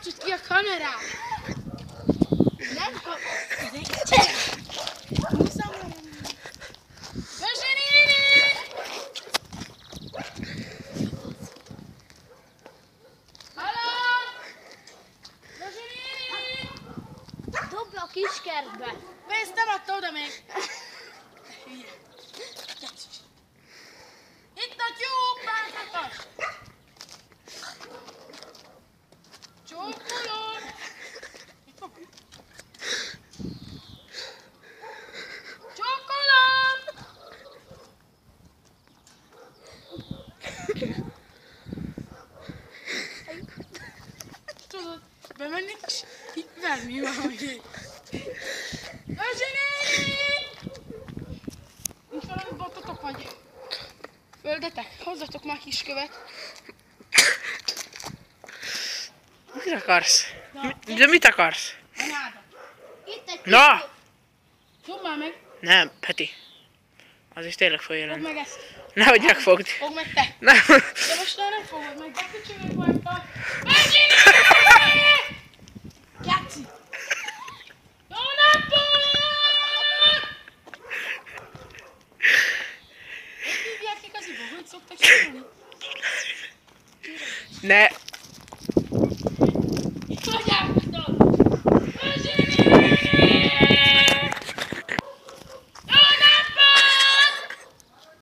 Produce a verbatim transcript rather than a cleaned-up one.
kapcsolt ki a kamerát! Nem kap... Rözsi néni! Halló! Rözsi néni! Dobd a kis kertbe! Pénzt nem adta oda még! Hülye! Itt a tyúk, bántatas! Csókolom! Csókolom! Tudod, bemennék és itt verni valahogy. Rözsi néni! Nincs valami bototok vagy? Földetek, hozzatok már kiskövet. Mit akarsz? Na, Mi, de mit akarsz? anyádat. Itt egy Na! Fogd már meg, Nem, Peti. Az is tényleg fog fogd jelenni. meg ezt. Nehogy megfogd. Fogd meg te. Nem. De most már nem fogod meg, beköcsögök rajta. Rözsi néni! Játszik! Jó napot! Hogy hívják igaziból? Hogy szoktak csinálni? Ne.